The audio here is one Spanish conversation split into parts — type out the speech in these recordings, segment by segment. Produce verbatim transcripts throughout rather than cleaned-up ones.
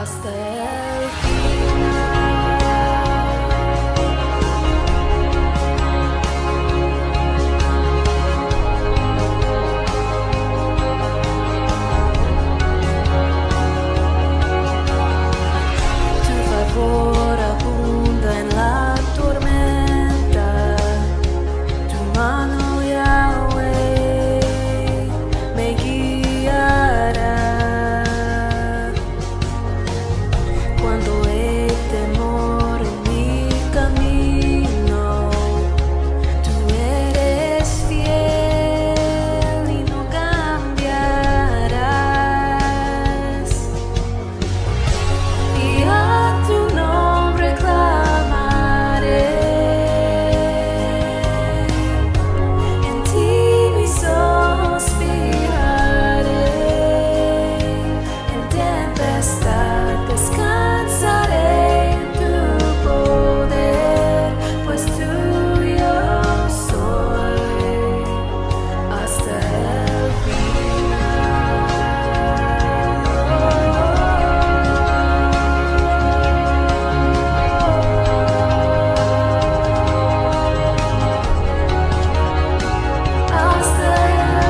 hasta el final. Tu favor abunda en la tormenta, tu mano, Yahweh, me guiará. Cuando hay temor en mi camino, tú eres fiel y no cambiarás. Y a tu nombre clamaré, en ti mis ojos fijaré, en tempestad descansaré en tu poder, pues tuyo soy hasta el hasta el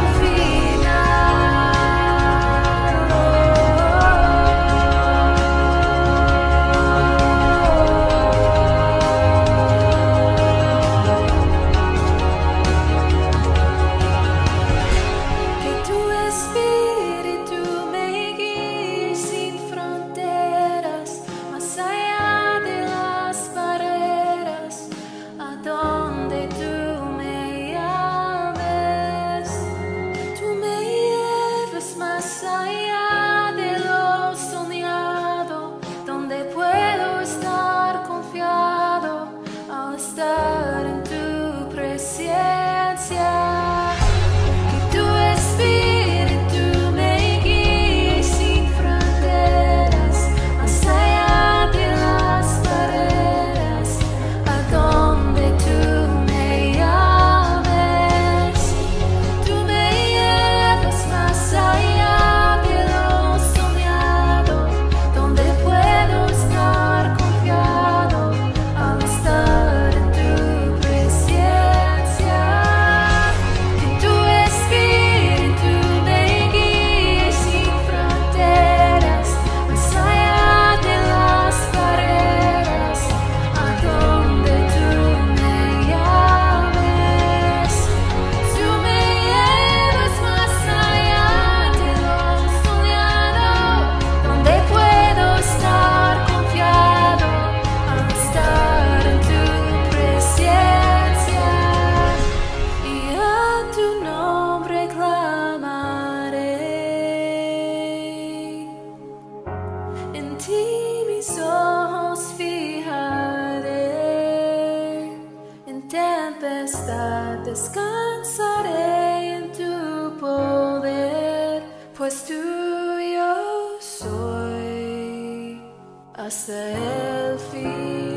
que tu espíritu me guíe sin fronteras, más allá de las barreras, a donde tú me llames. Tú me lleves más allá de lo soñado, donde puedo estar confiado al estar en tu presencia. Que tu espíritu me guíe sin fronteras, más allá de las barreras, a donde tú me llames. Tú me llevas más allá de lo soñado, donde puedo estar confiado al estar en tu presencia. Que tu espíritu me guíe sin fronteras, más allá de las barreras, a donde tú me llames. Tú me llevas más allá de lo soñado, donde puedo estar confiado al estar en tu presencia. Y a tu nombre clamaré, en ti mis ojos fijaré, en tempestad descansaré en tu poder, pues tuyo soy hasta el fin.